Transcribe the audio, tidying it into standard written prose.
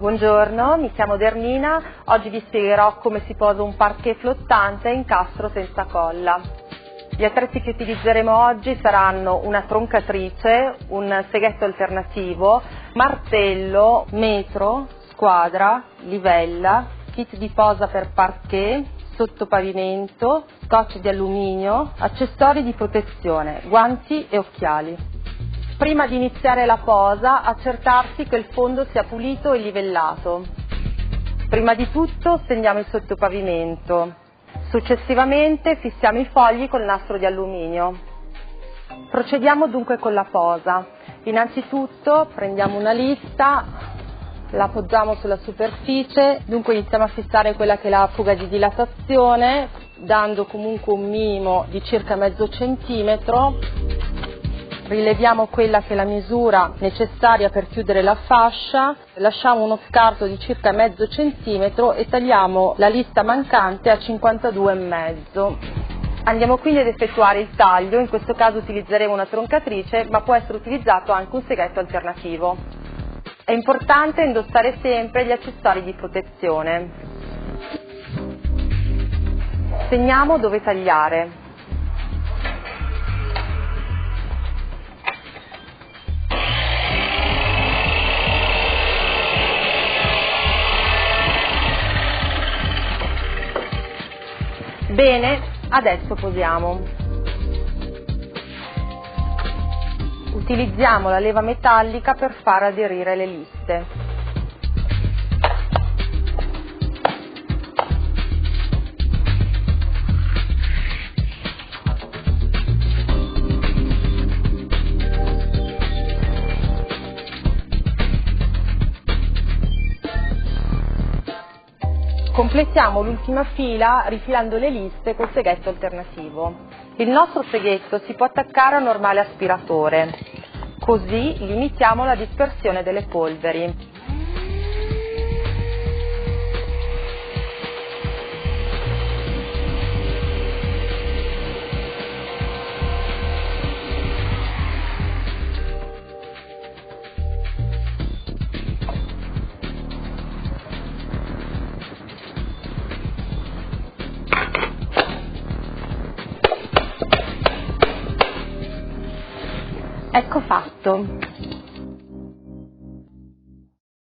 Buongiorno, mi chiamo Dermina, oggi vi spiegherò come si posa un parquet flottante a incastro senza colla. Gli attrezzi che utilizzeremo oggi saranno una troncatrice, un seghetto alternativo, martello, metro, squadra, livella, kit di posa per parquet, sottopavimento, scotch di alluminio, accessori di protezione, guanti e occhiali. Prima di iniziare la posa, accertarsi che il fondo sia pulito e livellato. Prima di tutto stendiamo il sottopavimento. Successivamente fissiamo i fogli col nastro di alluminio. Procediamo dunque con la posa. Innanzitutto prendiamo una lista, la appoggiamo sulla superficie, dunque iniziamo a fissare quella che è la fuga di dilatazione, dando comunque un minimo di circa mezzo centimetro. Rileviamo quella che è la misura necessaria per chiudere la fascia, lasciamo uno scarto di circa mezzo centimetro e tagliamo la lista mancante a 52,5. Andiamo quindi ad effettuare il taglio, in questo caso utilizzeremo una troncatrice, ma può essere utilizzato anche un seghetto alternativo. È importante indossare sempre gli accessori di protezione. Segniamo dove tagliare. Bene, adesso posiamo. Utilizziamo la leva metallica per far aderire le liste. Completiamo l'ultima fila rifilando le liste col seghetto alternativo. Il nostro seghetto si può attaccare a un normale aspiratore, così limitiamo la dispersione delle polveri. Ecco fatto.